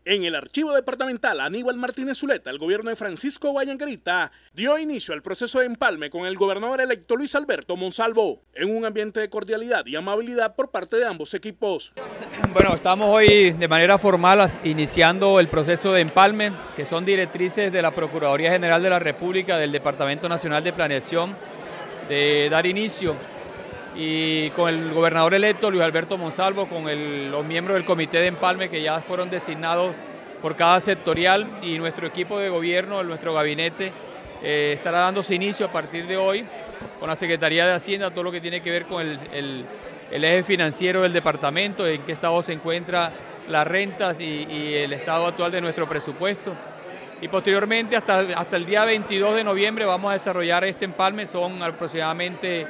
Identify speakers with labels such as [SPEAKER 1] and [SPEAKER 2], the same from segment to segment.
[SPEAKER 1] En el archivo departamental Aníbal Martínez Zuleta, el gobierno de Francisco Vallangarita dio inicio al proceso de empalme con el gobernador electo Luis Alberto Monsalvo, en un ambiente de cordialidad y amabilidad por parte de ambos equipos.
[SPEAKER 2] Bueno, estamos hoy de manera formal iniciando el proceso de empalme, que son directrices de la Procuraduría General de la República, del Departamento Nacional de Planeación, de dar inicio, y con el gobernador electo Luis Alberto Monsalvo, con los miembros del comité de empalme que ya fueron designados por cada sectorial, y nuestro equipo de gobierno, nuestro gabinete, estará dándose inicio a partir de hoy con la Secretaría de Hacienda, todo lo que tiene que ver con el eje financiero del departamento, en qué estado se encuentran las rentas y el estado actual de nuestro presupuesto. Y posteriormente, hasta el día 22 de noviembre, vamos a desarrollar este empalme. Son aproximadamente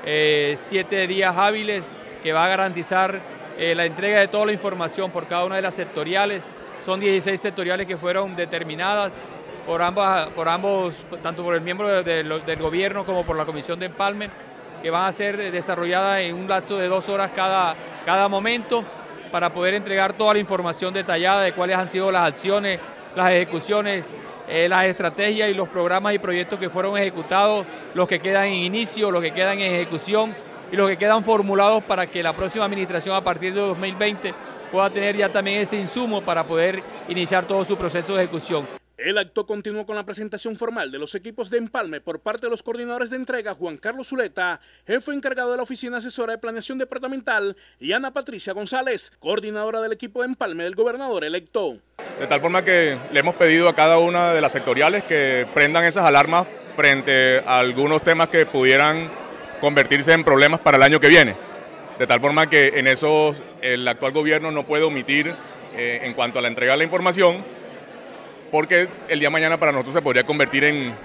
[SPEAKER 2] 7 días hábiles que va a garantizar la entrega de toda la información por cada una de las sectoriales. Son 16 sectoriales que fueron determinadas por ambos, tanto por el miembro del gobierno como por la comisión de empalme, que van a ser desarrolladas en un lapso de 2 horas cada momento, para poder entregar toda la información detallada de cuáles han sido las acciones, las ejecuciones, las estrategias y los programas y proyectos que fueron ejecutados, los que quedan en inicio, los que quedan en ejecución y los que quedan formulados para que la próxima administración a partir de 2020 pueda tener ya también ese insumo para poder iniciar todo su proceso de ejecución.
[SPEAKER 1] El acto continuó con la presentación formal de los equipos de empalme por parte de los coordinadores de entrega Juan Carlos Zuleta, jefe encargado de la Oficina Asesora de Planeación Departamental, y Ana Patricia González, coordinadora del equipo de empalme del gobernador electo.
[SPEAKER 3] De tal forma que le hemos pedido a cada una de las sectoriales que prendan esas alarmas frente a algunos temas que pudieran convertirse en problemas para el año que viene. De tal forma que en eso el actual gobierno no puede omitir en cuanto a la entrega de la información, porque el día de mañana para nosotros se podría convertir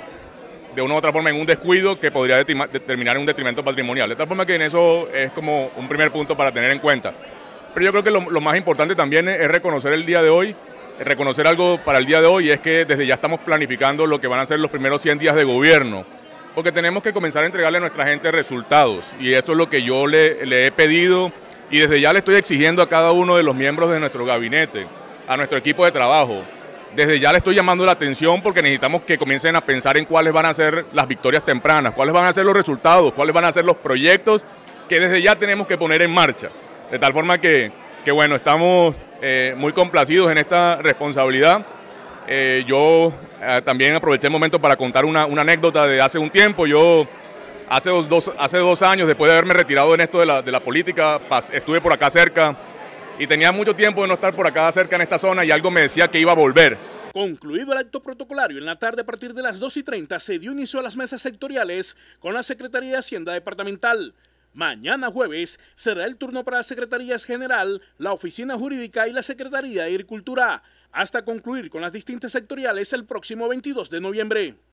[SPEAKER 3] de una u otra forma en un descuido que podría terminar en un detrimento patrimonial. De tal forma que en eso es como un primer punto para tener en cuenta. Pero yo creo que lo más importante también es reconocer el día de hoy, reconocer algo para el día de hoy, es que desde ya estamos planificando lo que van a ser los primeros 100 días de gobierno, porque tenemos que comenzar a entregarle a nuestra gente resultados, y esto es lo que yo le he pedido, y desde ya le estoy exigiendo a cada uno de los miembros de nuestro gabinete, a nuestro equipo de trabajo. Desde ya le estoy llamando la atención porque necesitamos que comiencen a pensar en cuáles van a ser las victorias tempranas, cuáles van a ser los resultados, cuáles van a ser los proyectos que desde ya tenemos que poner en marcha. De tal forma que bueno, estamos muy complacidos en esta responsabilidad. Yo también aproveché el momento para contar una anécdota de hace un tiempo. Yo hace 2 años, después de haberme retirado en esto de la política, estuve por acá cerca, y tenía mucho tiempo de no estar por acá cerca en esta zona, y algo me decía que iba a volver.
[SPEAKER 1] Concluido el acto protocolario, en la tarde a partir de las 2:30 se dio inicio a las mesas sectoriales con la Secretaría de Hacienda Departamental. Mañana jueves será el turno para las Secretarías General, la Oficina Jurídica y la Secretaría de Agricultura, hasta concluir con las distintas sectoriales el próximo 22 de noviembre.